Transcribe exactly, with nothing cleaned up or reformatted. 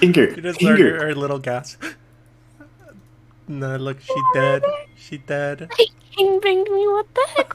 Finger, We just heard finger. her, her little gasp. No, look, she dead. She dead. He gangbanged me. What the heck